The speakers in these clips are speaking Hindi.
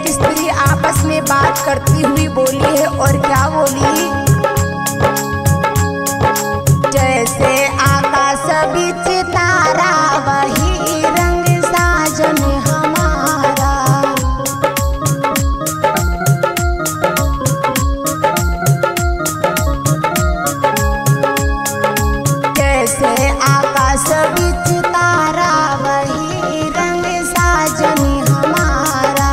एक स्त्री आपस में बात करती हुई बोली है, और क्या बोली? जैसे आकाश बीच तारा वही रंग साजन हमारा। जैसे आकाश बीच तारा वही रंग साजन हमारा।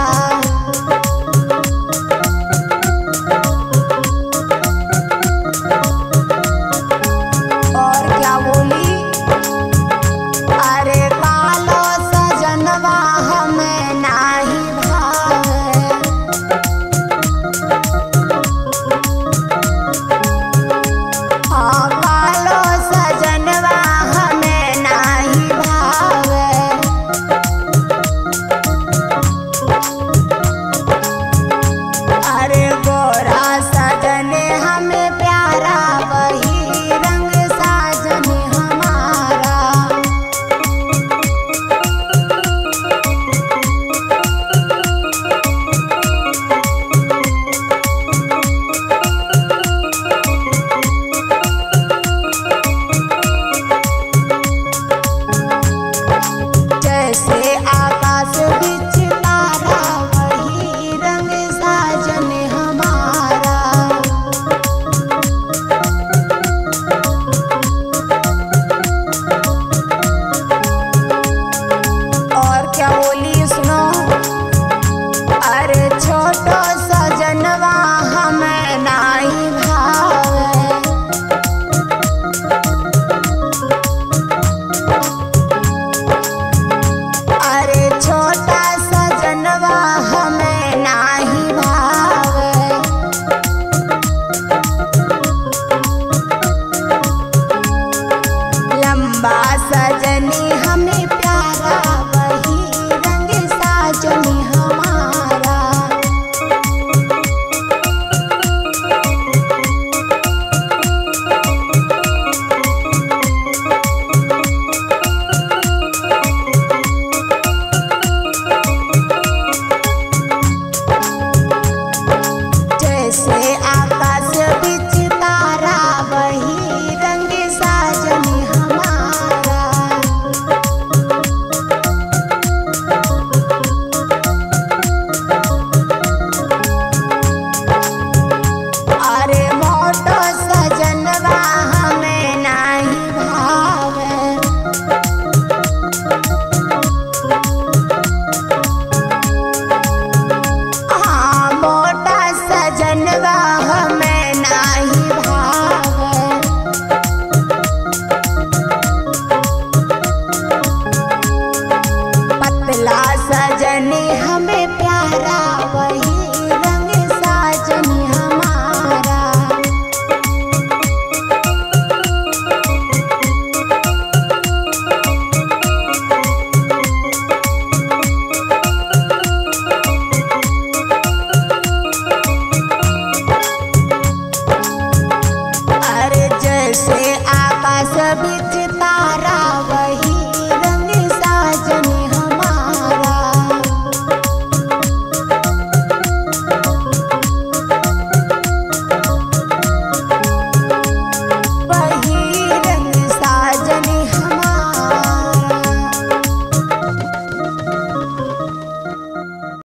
और क्या बोली? अरे कालो सजनवा हमें नाही भावे। हाँ, कालो सजनवा हमें नाही भावे। अरे गोरा सजन हमें प्यारा वही रंग साजन हमारा। जैसे आकाश बीच तारा वही रंग साजन हमारा। और क्या बोली सुनो? अरे छोटो सजनवा हमें नाही भावे। अरे छोटा सजनवा हमें नाही भावे। लंबा सजनी हमें प्यारा वही रंग साजनी हमारा। जैसे आकाश बीच तारा वही रंग साजनी हमारा। अरे मोटो सजनवा हमें नाही भावे। हाँ, मोटा सजनवा हमें नाही भावे। पतला सजनी